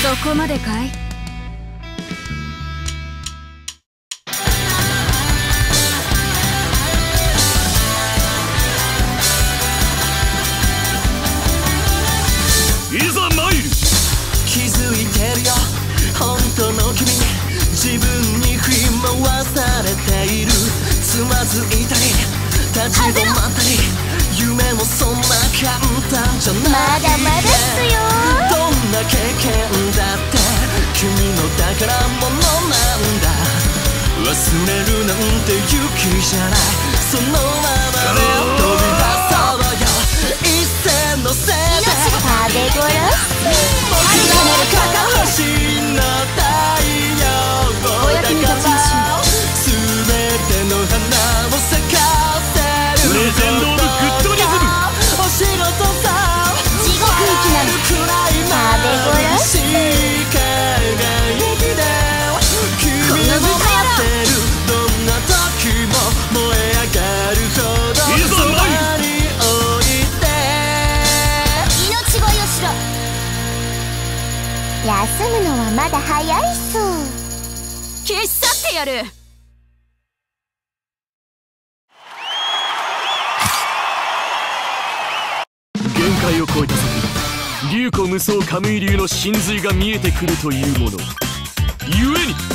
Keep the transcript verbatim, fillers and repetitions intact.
そこまでかい。 いざ参る。 気づいてるよ本当の君、自分に振り回されている。つまずいたり立ち止まったり、夢もそんな簡単じゃない。 まだまだっすよ。 どんな経験だって君の宝物なんだ。忘れるなんて勇気じゃない。そのままで飛び出そうよ一斉のせいで。 食べ頃僕の肩越しの太陽だから全ての花を咲かせる。 レジェンド・オブ・グッドリズム。 お仕事さ地獄行きなの。 くらいまでし輝きで君を待ってる。どんな時も燃え上がるほどそばに置いて。 命乞いをしろ。休むのはまだ早いっす。 消し去ってやる。 限界を超えた先に龍虎無双カムイ流の真髄が見えてくるというものゆえに